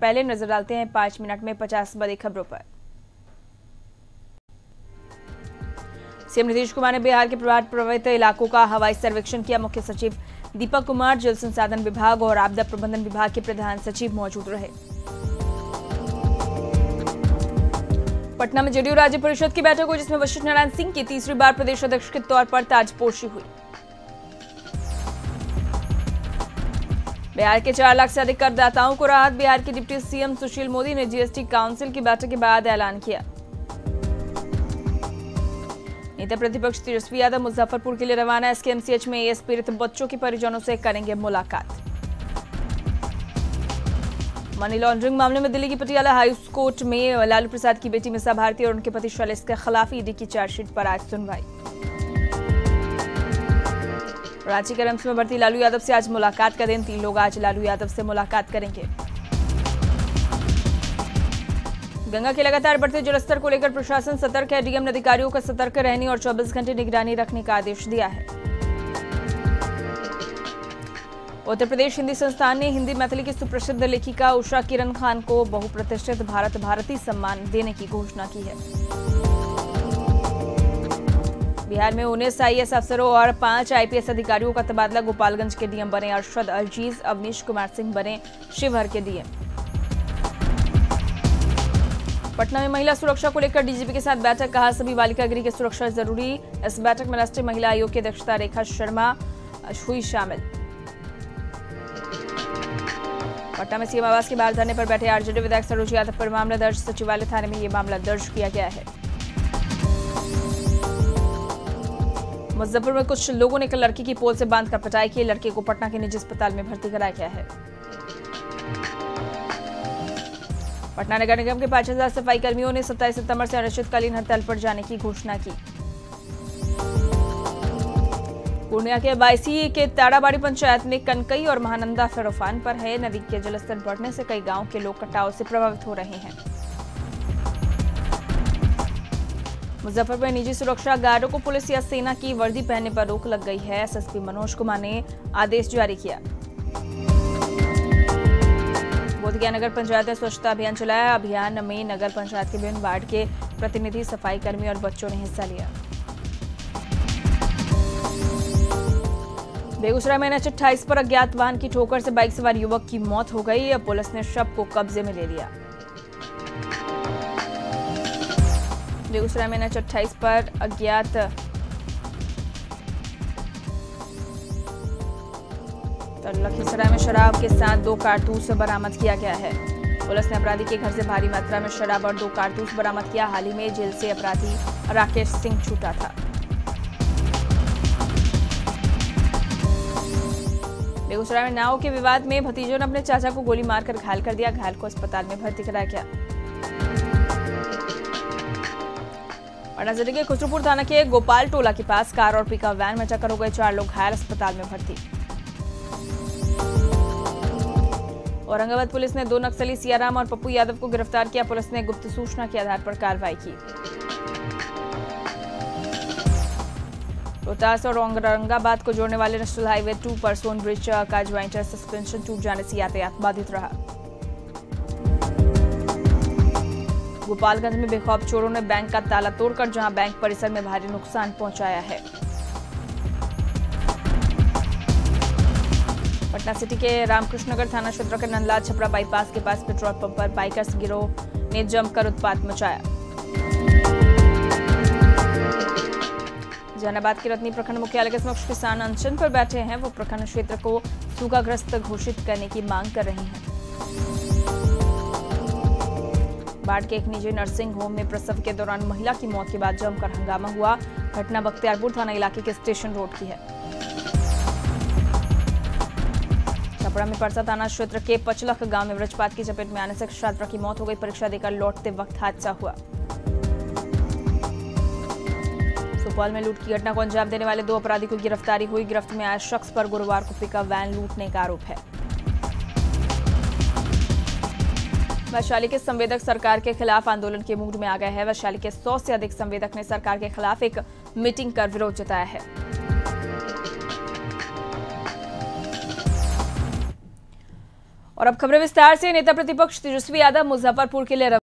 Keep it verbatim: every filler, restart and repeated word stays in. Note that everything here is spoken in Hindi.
पहले नजर डालते हैं पांच मिनट में पचास बड़ी खबरों पर। सीएम नीतीश कुमार ने बिहार के बाढ़ प्रभावित इलाकों का हवाई सर्वेक्षण किया। मुख्य सचिव दीपक कुमार, जल संसाधन विभाग और आपदा प्रबंधन विभाग के प्रधान सचिव मौजूद रहे। पटना में जेडीयू राज्य परिषद की बैठक हुई, जिसमें वशिष्ठ नारायण सिंह की तीसरी बार प्रदेश अध्यक्ष के तौर पर ताजपोशी हुई। बिहार के चार लाख से अधिक करदाताओं को राहत। बिहार के डिप्टी सीएम सुशील मोदी ने जीएसटी काउंसिल की बैठक के बाद ऐलान किया। नेता प्रतिपक्ष तेजस्वी यादव मुजफ्फरपुर के लिए रवाना। एसकेएमसीएच में एएस पीड़ित बच्चों के परिजनों से करेंगे मुलाकात। मनी लॉन्ड्रिंग मामले में दिल्ली की पटियाला हाई कोर्ट में लालू प्रसाद की बेटी मिसा भारती और उनके पति शैलेश के खिलाफ ईडी की चार्जशीट पर आज सुनवाई। रांची के रिम्स में भर्ती लालू यादव से आज मुलाकात का दिन। तीन लोग आज लालू यादव से मुलाकात करेंगे। गंगा के लगातार बढ़ते जलस्तर को लेकर प्रशासन सतर्क है। डीएम ने अधिकारियों को सतर्क रहने और चौबीस घंटे निगरानी रखने का आदेश दिया है। उत्तर प्रदेश हिंदी संस्थान ने हिंदी मैथिली की सुप्रसिद्ध लेखिका उषा किरण खान को बहुप्रतिष्ठित भारत भारती सम्मान देने की घोषणा की है। बिहार में उन्नीस आईएएस अफसरों और पांच आईपीएस अधिकारियों का तबादला। गोपालगंज के डीएम बने अरशद अजीज, अवनीश कुमार सिंह बने शिवहर के डीएम। पटना में महिला सुरक्षा को लेकर डीजीपी के साथ बैठक। कहा सभी बालिका गृह की सुरक्षा जरूरी। इस बैठक में राष्ट्रीय महिला आयोग की अध्यक्षता रेखा शर्मा हुई शामिल। पटना में सीएम आवास के बाहर धरने पर बैठे आरजेडी विधायक सरोज यादव पर मामला दर्ज। सचिवालय थाने में ये मामला दर्ज किया गया है। मुजफ्फरपुर में कुछ लोगों ने कल लड़की की पोल से बांधकर पिटाई की। लड़के को पटना के निजी अस्पताल में भर्ती कराया गया है। पटना नगर निगम के पांच हजार सफाई कर्मियों ने सत्ताईस सितंबर से अनिश्चितकालीन हड़ताल पर जाने की घोषणा की। पूर्णिया के बायसी के ताड़ाबाड़ी पंचायत में कनकई और महानंदा फिर उफान पर है। नदी के जलस्तर बढ़ने से कई गांव के लोग कटाव से प्रभावित हो रहे हैं। मुजफ्फरपुर में निजी सुरक्षा गार्डों को पुलिस या सेना की वर्दी पहनने पर रोक लग गई है। एसएसपी मनोज कुमार ने आदेश जारी किया। बोधगया नगर पंचायत ने स्वच्छता अभियान चलाया। अभियान में नगर पंचायत के विभिन्न वार्ड के प्रतिनिधि, सफाई कर्मी और बच्चों ने हिस्सा लिया। बेगूसराय में एनएच अट्ठाईस पर अज्ञात वाहन की ठोकर से बाइक सवार युवक की मौत हो गई। अब पुलिस ने शव को कब्जे में ले लिया। बेगूसराय में एनएच अट्ठाईस पर अज्ञात लखीसराय में शराब के साथ दो कारतूस बरामद किया गया है। पुलिस ने अपराधी के घर से भारी मात्रा में शराब और दो कारतूस बरामद किया। हाल ही में जेल से अपराधी राकेश सिंह छूटा था। बेगूसराय में नाव के विवाद में भतीजों ने अपने चाचा को गोली मारकर घायल कर दिया। घायल को अस्पताल में भर्ती कराया गया। पटना जिले के खुसरूपुर थाना के गोपाल टोला के पास कार और पिकअप वैन में टक्कर हो गई। चार लोग घायल, अस्पताल में भर्ती। औरंगाबाद पुलिस ने दो नक्सली सियाराम और पप्पू यादव को गिरफ्तार किया। पुलिस ने गुप्त सूचना के आधार पर कार्रवाई की। रोहतास और औरंगाबाद को जोड़ने वाले नेशनल हाईवे टू पर सोन ब्रिज का ज्वाइंटर सस्पेंशन टूट जाने से यातायात बाधित रहा। गोपालगंज में बेखौफ चोरों ने बैंक का ताला तोड़कर जहां बैंक परिसर में भारी नुकसान पहुंचाया है। पटना सिटी के रामकृष्णनगर थाना क्षेत्र के नंदलाल छपरा बाईपास के पास पेट्रोल पंप पर बाइकर्स गिरोह ने जमकर उत्पात मचाया। जहानाबाद के रत्नी प्रखंड मुख्यालय के समक्ष किसान अनशन पर बैठे हैं। वो प्रखंड क्षेत्र को सूखाग्रस्त घोषित करने की मांग कर रहे हैं। बाढ़ के एक निजी नर्सिंग होम में प्रसव के दौरान महिला की मौत के बाद जमकर हंगामा हुआ। घटना बख्तियारपुर थाना इलाके के स्टेशन रोड की है। छपरा में परसा थाना क्षेत्र के पचलख गांव में वज्रपात की चपेट में आने से छात्रा की मौत हो गई। परीक्षा देकर लौटते वक्त हादसा हुआ। सुपौल में लूट की घटना को अंजाम देने वाले दो अपराधी को गिरफ्तारी हुई। गिरफ्त में आए शख्स पर गुरुवार को पिकअप वैन लूटने का आरोप है। वैशाली के संवेदक सरकार के खिलाफ आंदोलन के मूड में आ गए हैं। वैशाली के सौ से अधिक संवेदक ने सरकार के खिलाफ एक मीटिंग कर विरोध जताया है। और अब खबरें विस्तार से। नेता प्रतिपक्ष तेजस्वी यादव मुजफ्फरपुर के लिए